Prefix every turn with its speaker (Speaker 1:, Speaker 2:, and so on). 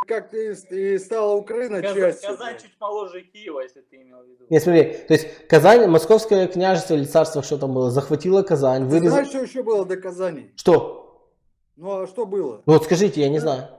Speaker 1: как и стала Украина частью.
Speaker 2: Казань чуть моложе Киева, если ты имел в виду.
Speaker 3: Нет, смотри, то есть Казань, Московское княжество или царство, что там было, захватило Казань.
Speaker 1: Ты знаешь, что еще было до Казани?
Speaker 3: Что?
Speaker 1: Ну а что было?
Speaker 3: Ну вот скажите, я не знаю.